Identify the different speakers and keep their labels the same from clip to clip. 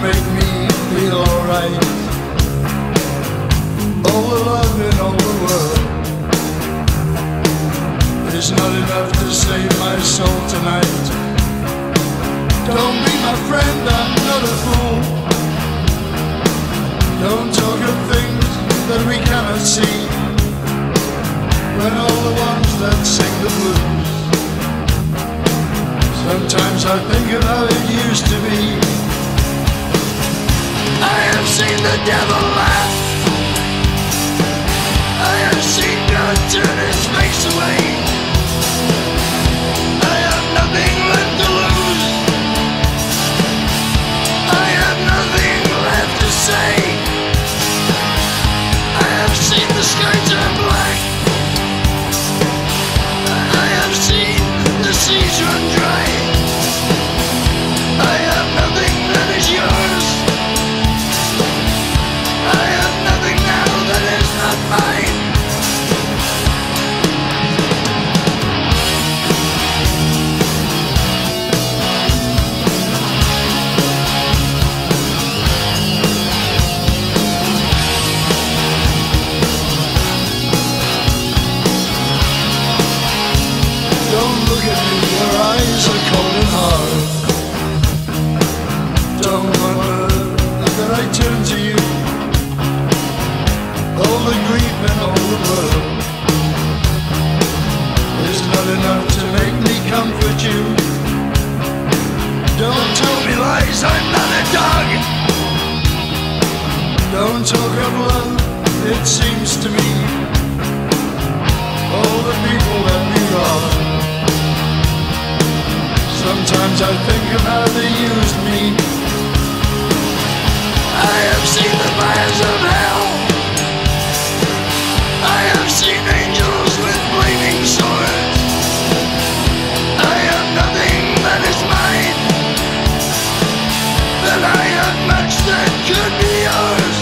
Speaker 1: make me feel alright. All the love in all the world is not enough to save my soul tonight. Don't be my friend, I'm not a fool. Don't talk of things that we cannot see, when all the ones that sing the blues. Sometimes I think of how it used to be. I have seen the devil laugh. I have seen God turn his face away. I have nothing left to lose. I have nothing left to say. I have seen the sky turn black. I have seen the seas run dry. I have nothing that is yours. I have nothing now that is not mine. Don't look at me, your eyes are cold and hard. Don't wonder that I turn to you. All the grief in all the world is not enough to make me comfort you. Don't tell me lies, I'm not a dog. Don't talk of love, it seems to me. All the people that we wrong, sometimes I think of how they used me. I have seen the fires of hell. I have seen angels with flaming swords. I have nothing that is mine, but I have much that could be yours.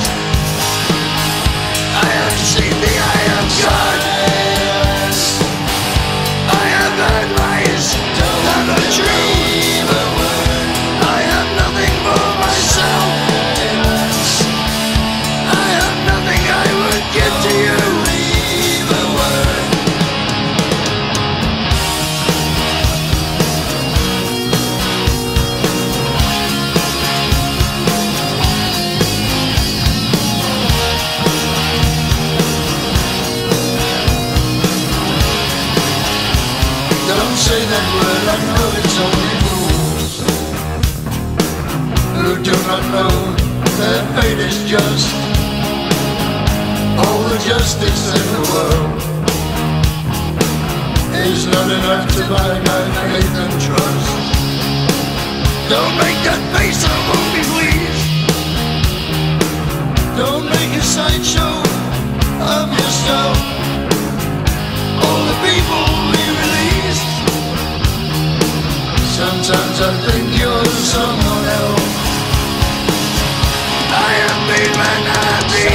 Speaker 1: I have seen the eye of God. I have heard lies that are true. I have nothing for myself. I have nothing I would give to you. Don't say that word, I know it's only fools who do not know that fate is just. All the justice in the world is not enough to buy my faith and trust. Don't make that face, I won't be pleased. Don't make a sideshow of yourself. All the people we released, sometimes I think you're someone else. I am made man happy.